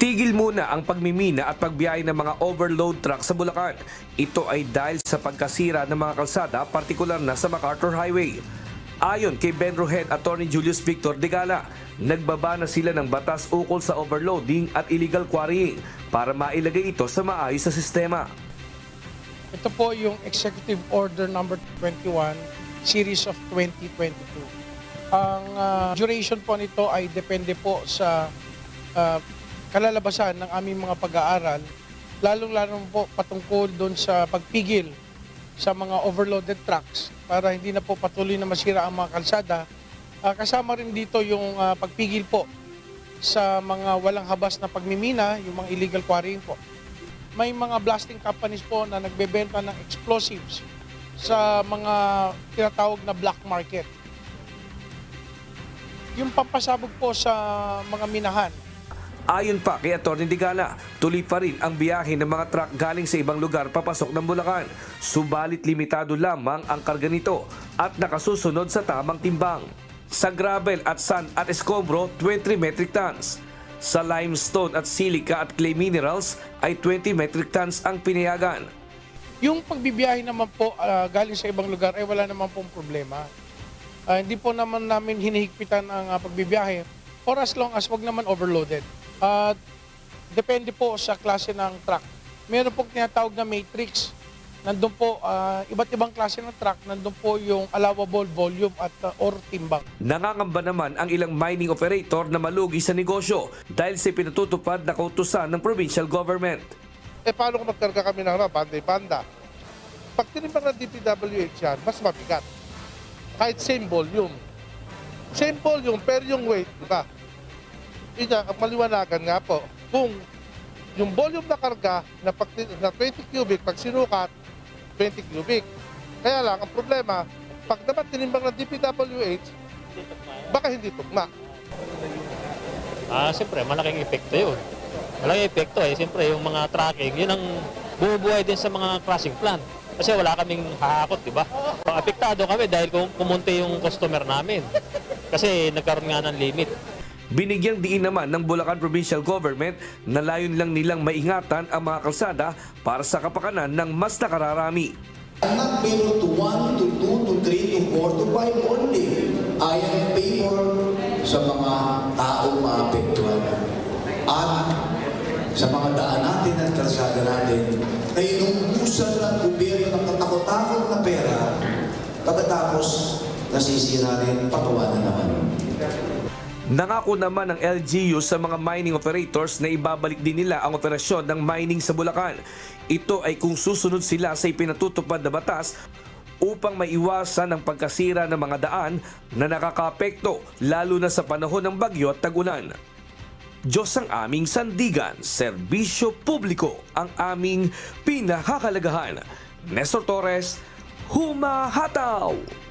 Tigil muna ang pagmimina at pagbiyahe ng mga overload truck sa Bulacan. Ito ay dahil sa pagkasira ng mga kalsada, partikular na sa MacArthur Highway. Ayon kay Benro Head Attorney Julius Victor Digala, nagbaba na sila ng batas ukol sa overloading at illegal quarrying para mailagay ito sa maayos na sistema. Ito po yung Executive Order number 21, Series of 2022. Ang duration po nito ay depende po sa kalalabasan ng aming mga pag-aaral, lalong-lalo po patungkol doon sa pagpigil sa mga overloaded trucks para hindi na po patuloy na masira ang mga kalsada. Kasama rin dito yung pagpigil po sa mga walang habas na pagmimina, yung mga illegal quarrying po. May mga blasting companies po na nagbebenta ng explosives sa mga tinatawag na black market. Yung pampasabog po sa mga minahan. Ayon pa kay Atty. Digala, tuloy pa rin ang biyahe ng mga truck galing sa ibang lugar papasok ng Bulacan. Subalit limitado lamang ang karga nito at nakasusunod sa tamang timbang. Sa gravel at sand at escombro, 23 metric tons. Sa limestone at silica at clay minerals ay 20 metric tons ang pinayagan. Yung pagbibiyahe naman po galing sa ibang lugar ay wala naman pong problema. Hindi po naman namin hinihigpitan ang pagbibiyahe for as long as wag naman overloaded. Depende po sa klase ng truck. Meron pong tinatawag na matrix. Nandun po, iba't ibang klase ng truck, nandun po yung allowable volume at or timbang. Nangangamba naman ang ilang mining operator na malugi sa negosyo dahil sa pinatutupad na kautusan ng provincial government. Paano kung magkarga kami ng banda? Pag tinimbang ng DPWH yan, mas mabigat. Kahit same volume. Same volume, pero yung weight, diba? Ang maliwanagan nga po, kung yung volume na karga na 20 cubic, pag sinukat, 20 cubic. Kaya lang, ang problema, pag naman tinimbang ng DPWH, baka hindi tugma. Siyempre, malaking epekto yun. Malaking epekto siyempre, yung mga tracking, yun ang bumubuhay din sa mga crushing plant. Kasi wala kaming hahakot, di ba? Apektado kami dahil kumunti yung customer namin. Kasi nagkaroon nga ng limit. Binigyang diin naman ng Bulacan Provincial Government na layon lang nilang maingatan ang mga kalsada para sa kapakanan ng mas nakararami. I'm not favor to 1, to 2, to 3, to 4, to 5 only. I am favor sa mga taong maapektuhan. At sa mga daan natin at kalsada natin na inuubusan ng gobyerno ng katakot-takot na pera pagkatapos nasisi natin patawanan naman. Nangako naman ng LGU sa mga mining operators na ibabalik din nila ang operasyon ng mining sa Bulacan. Ito ay kung susunod sila sa ipinatutupad na batas upang maiwasan ang pagkasira ng mga daan na nakakaapekto lalo na sa panahon ng bagyo at tag-ulan. Diyos ang aming sandigan, serbisyo publiko ang aming pinakakalagahan. Nestor Torres, humahataw!